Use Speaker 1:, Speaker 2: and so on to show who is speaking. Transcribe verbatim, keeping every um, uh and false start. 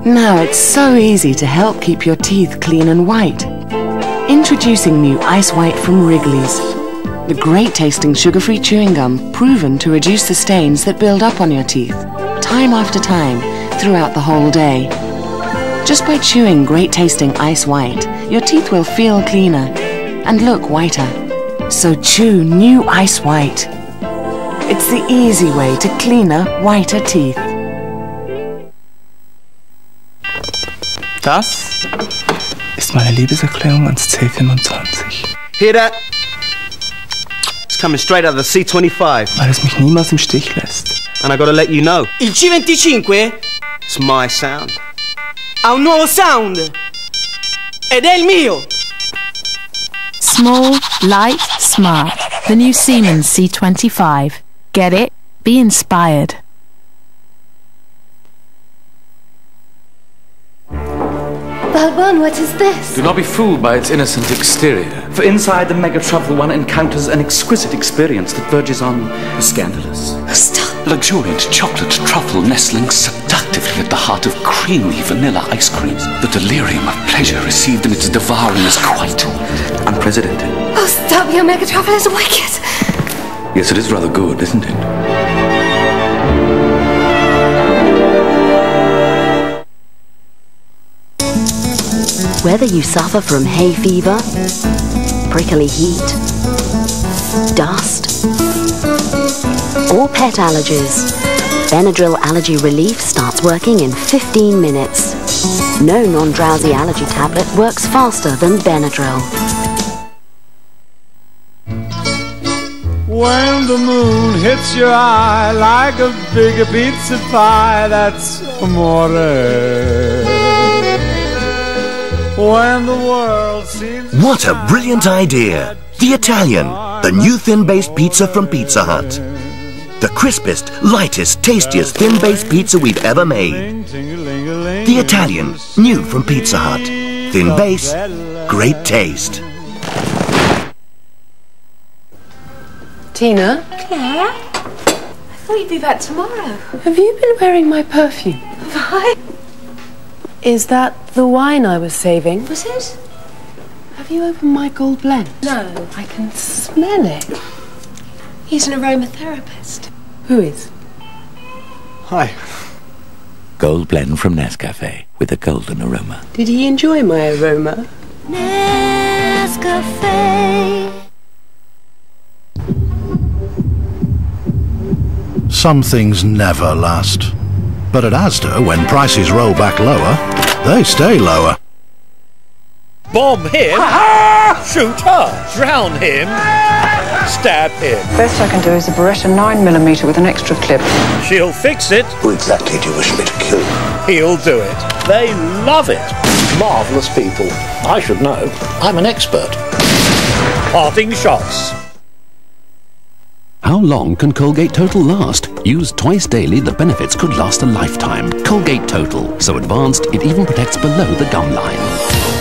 Speaker 1: Now it's so easy to help keep your teeth clean and white. Introducing new Ice White from Wrigley's. The great-tasting sugar-free chewing gum proven to reduce the stains that build up on your teeth, time after time, throughout the whole day. Just by chewing great-tasting Ice White, your teeth will feel cleaner and look whiter. So chew new Ice White. It's the easy way to cleaner, whiter teeth.
Speaker 2: Das ist meine Liebeserklärung ans C fünfundzwanzig.
Speaker 3: Hear that? It's coming straight out of the C twenty-five.
Speaker 2: Weil es mich niemals im Stich lässt.
Speaker 3: And I gotta let you know.
Speaker 4: Il C venticinque
Speaker 3: It's my sound.
Speaker 4: ha un nuovo sound. Ed è il mio.
Speaker 5: Small, light, smart. The new Siemens C twenty-five. Get it? Be inspired.
Speaker 6: Balbon, what is this?
Speaker 7: Do not be fooled by its innocent exterior.
Speaker 8: For inside the Mega Truffle one encounters an exquisite experience that verges on the scandalous.
Speaker 6: Stop.
Speaker 9: Luxuriant chocolate truffle nestling seductively at the heart of creamy vanilla ice creams. The delirium of pleasure received in its devouring is quite unprecedented.
Speaker 6: Oh, stop. Your Mega Truffle is wicked.
Speaker 9: Yes, it is rather good, isn't it?
Speaker 10: Whether you suffer from hay fever, prickly heat, dust, or pet allergies, Benadryl Allergy Relief starts working in fifteen minutes. No non-drowsy allergy tablet works faster than Benadryl.
Speaker 11: When the moon hits your eye like a big pizza pie, that's amore. When the world seems...
Speaker 12: What a brilliant idea! The Italian, the new thin-based pizza from Pizza Hut. The crispest, lightest, tastiest thin-based pizza we've ever made. The Italian, new from Pizza Hut. Thin base, great taste.
Speaker 1: Tina?
Speaker 6: Claire? I thought you'd be back tomorrow.
Speaker 1: Have you been wearing my perfume?
Speaker 6: Have I?
Speaker 1: Is that the wine I was saving?
Speaker 6: Was it?
Speaker 1: Have you opened my gold blend?
Speaker 6: No.
Speaker 1: I can smell it.
Speaker 6: He's an aromatherapist.
Speaker 1: Who is?
Speaker 3: Hi.
Speaker 9: Gold blend from Nescafe with a golden aroma.
Speaker 1: Did he enjoy my aroma?
Speaker 6: Nescafe.
Speaker 13: Some things never last. But at Asda, when prices roll back lower, they stay lower.
Speaker 14: Bomb him, shoot her, drown him, stab him.
Speaker 15: Best I can do is a Beretta nine millimeter with an extra clip.
Speaker 14: She'll fix it.
Speaker 16: Who exactly do you wish me to kill?
Speaker 14: He'll do it. They love it.
Speaker 16: Marvellous people. I should know. I'm an expert.
Speaker 14: Parting shots.
Speaker 17: How long can Colgate Total last? Used twice daily, the benefits could last a lifetime. Colgate Total, so advanced it even protects below the gum line.